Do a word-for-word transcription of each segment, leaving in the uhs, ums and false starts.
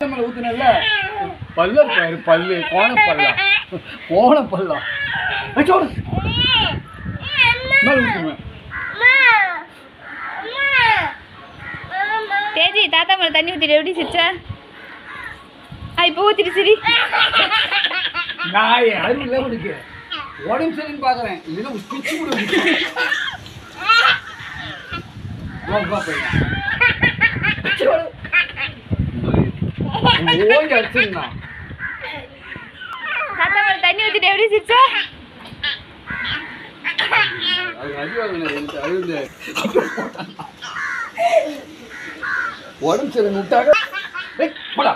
மேல ஊத்துனல்ல பல்ல பாரு பல்லு கோண பல்லா கோண பல்லா அச்சோடு மேல ஊத்துமே தேஜி தாத்தா மேல தண்ணி ஊத்திட்டு எப்படி சிரிச்சா ஆ இப்போ ஊத்திட்டு சிரி நாய் அருமையில உனக்கு உடம்பு சரின்னு பாக்குறேன் இல்லைன்னா பிச்சு கூட ஓடி அடிச்சிருந்தா தாத்தா மேல தண்ணி ஊத்திட்டு எப்படி சிரிச்சா அது அடிவாங்க எனக்கு அழுது உடம்பு சரி விட்டாங்க போடா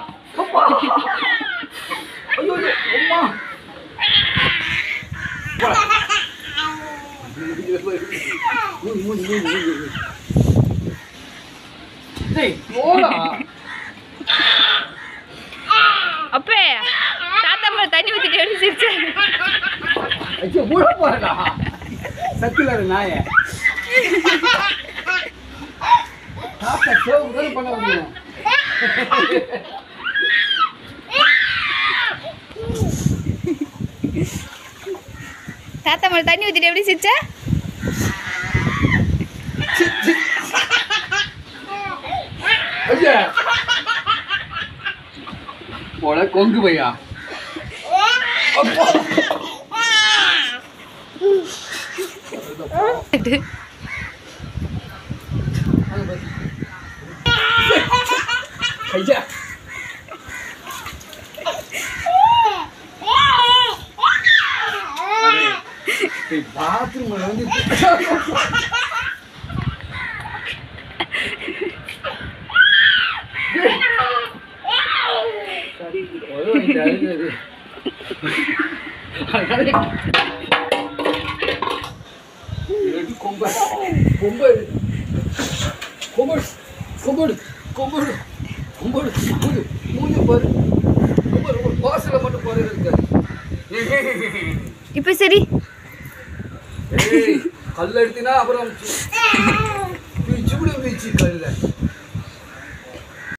ஐயோ அம்மா அப்பே தாத்தா மேல தண்ணி ஊத்திட்டு எப்படி சிரிச்சா ஐயோ மூட போறா சத்தியில்லாத நாய தாத்தா சோறு பண்ண முடியும் தாத்தா மேல தண்ணி ஊத்திட்டு எப்படி சிரிச்சா ஐயா போட கொங்கு பையா ஐயா பாத்ரூம் வந்து கொம்பு கொம்பு கொம்பு கொம்பு கொம்பு கொம்பு மூணு மூணு பாரு கொம்பு வாசல மட்டும் போறது இருக்காது இப்போ சரி ஏய் கல்ல எடுத்தினா அப்புறம் பிச்சு பிடி பிச்சு கல்ல